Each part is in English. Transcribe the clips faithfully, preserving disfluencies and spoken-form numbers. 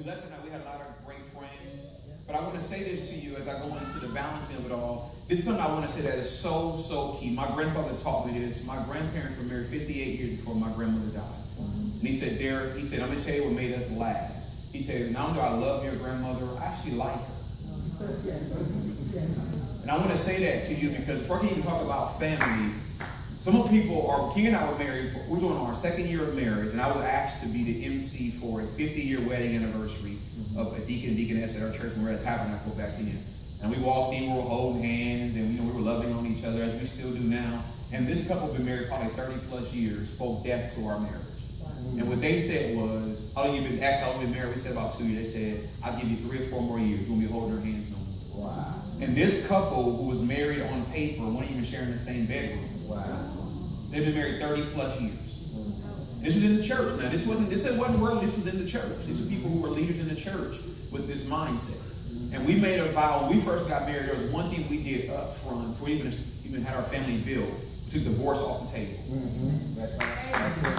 we left tonight, we had a lot of great friends. But I want to say this to you as I go into the balancing of it all. This is something I want to say that is so, so key. My grandfather taught me this. My grandparents were married fifty-eight years before my grandmother died. And he said, Darrick, he said, I'm going to tell you what made us last. He said, not only do I love your grandmother, I actually like her. And I want to say that to you because before I can even talk about family, some people are, King and I were married, for, we're doing our second year of marriage, and I was asked to be the M C for a fifty-year wedding anniversary of a deacon, deaconess at our church, and we were at a tabernacle back then. And we walked in, we were holding hands, and you know, we were loving on each other as we still do now. And this couple been married probably thirty plus years, spoke death to our marriage. And what they said was, how long you been, asked how long you been married? We said about two years. They said, I'll give you three or four more years. We'll be holding our hands no more. Wow. And this couple who was married on paper, weren't even sharing the same bedroom. Wow. They've been married thirty plus years. Mm-hmm. This was in the church. Now, this wasn't, this wasn't world, this was in the church. These are people who were leaders in the church with this mindset. Mm-hmm. And we made a vow, when we first got married, there was one thing we did up front, before we even, even had our family built. We took divorce off the table. Mm-hmm. That's right.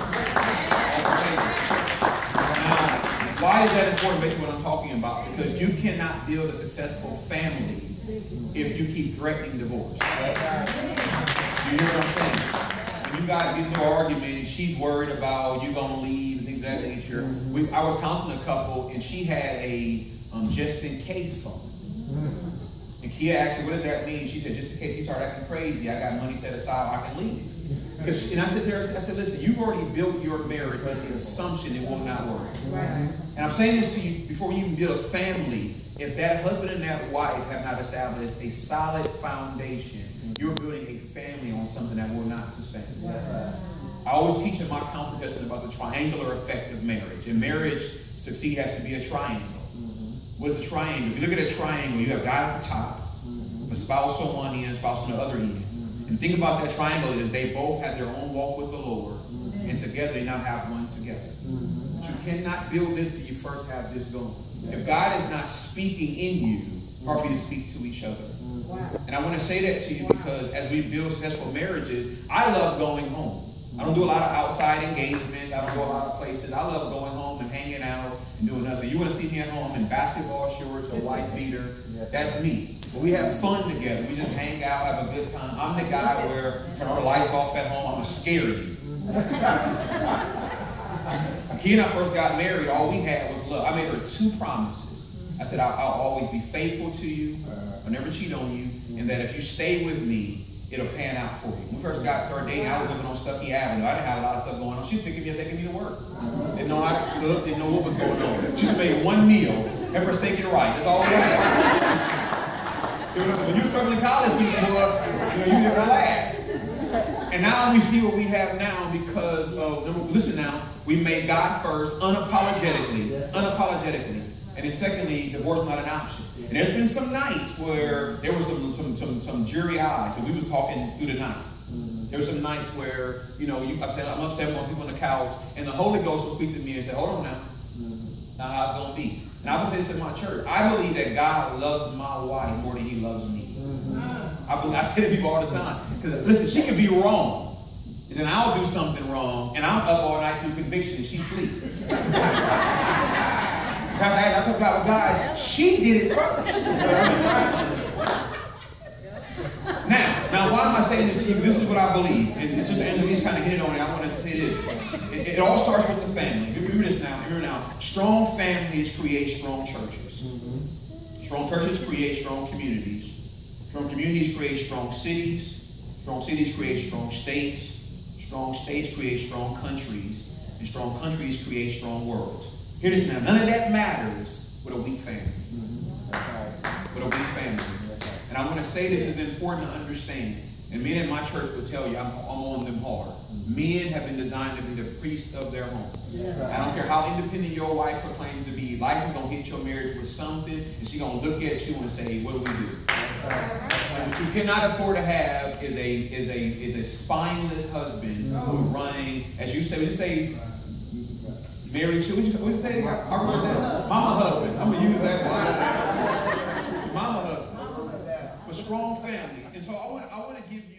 That's right. Now, why is that important based on what I'm talking about? Because you cannot build a successful family if you keep threatening divorce. That's right. You hear what I'm saying? You guys get into an argument and she's worried about you gonna leave and things of that nature. Mm-hmm. we, I was counseling a couple and she had a um, just in case phone. Mm-hmm. And Kia asked her, what does that mean? She said, just in case he started acting crazy, I got money set aside, I can leave. Because, and I said there, I said, listen, you've already built your marriage with the assumption it will not work. Right. And I'm saying this to you before you even build a family. If that husband and that wife have not established a solid foundation, you're building a family on something that will not sustain. Yes. I always teach in my counseling session about the triangular effect of marriage. And marriage succeed has to be a triangle. Mm-hmm. What is a triangle? If you look at a triangle, you have God at the top, mm-hmm. a spouse on one end, a spouse on the other end. Mm-hmm. And the thing about that triangle is they both have their own walk with the Lord, mm-hmm. and together they now have one together. Mm-hmm. But you cannot build this till you first have this going. Yes. If God is not speaking in you, hard for you to speak to each other. Wow. And I want to say that to you because as we build successful marriages, I love going home. I don't do a lot of outside engagements. I don't go a lot of places. I love going home and hanging out and doing nothing. You want to see me at home in basketball shorts or white beater, that's me. But we have fun together. We just hang out, have a good time. I'm the guy where turn all the lights off at home, I'm going to scare you. He and I first got married, all we had was love. I made her two promises. I said, I'll, I'll always be faithful to you. I'll never cheat on you. And that if you stay with me, it'll pan out for you. When we first got started dating, I was living on Stuckey Avenue. I didn't have a lot of stuff going on. She was picking me up, taking me to work. Didn't know how to cook, didn't know what was going on. She just made one meal, have her steak and rice. That's all we had. When you were struggling in college, people, you know, you didn't relax. And now we see what we have now because of, listen now, we made God first, unapologetically, unapologetically. And then secondly, divorce is not an option. And there's been some nights where there was some some some, some jury eyes, and we was talking through the night. Mm-hmm. There were some nights where, you know, you, I said, I'm upset, I'm going to sleep on the couch, and the Holy Ghost will speak to me and say, hold on now. Mm-hmm. Now how's it going to be? And I would say this in my church. I believe that God loves my wife more than he loves me. Mm-hmm. I, believe, I say to people all the time, because listen, she could be wrong, and then I'll do something wrong, and I'm up all night through conviction, and she sleeps. I told God, God, she did it first. now, now, why am I saying this to you? This is what I believe. And it's just, and he's kind of hit it on it. I want to say this. It, it all starts with the family. Remember this now. Remember now. Strong families create strong churches. Mm-hmm. Strong churches create strong communities. Strong communities create strong cities. Strong cities create strong states. Strong states create strong countries. And strong countries create strong worlds. Hear this now. None of that matters with a weak family. Mm-hmm. That's right. With a weak family. That's right. And I want to say this is important to understand. And men in my church will tell you, I'm, I'm on them hard. Mm-hmm. Men have been designed to be the priest of their home. Yes. Right. I don't care how independent your wife proclaims to be. Life is going to hit your marriage with something, and she's going to look at you and say, what do we do? That's right. That's right. What you cannot afford to have is a is a is a spineless husband mm-hmm. who's running, as you say, we just say. Married, should we just, what you say? Mama husband. I'm going to use that one. Mama husband. But strong family. And so I want, I want to give you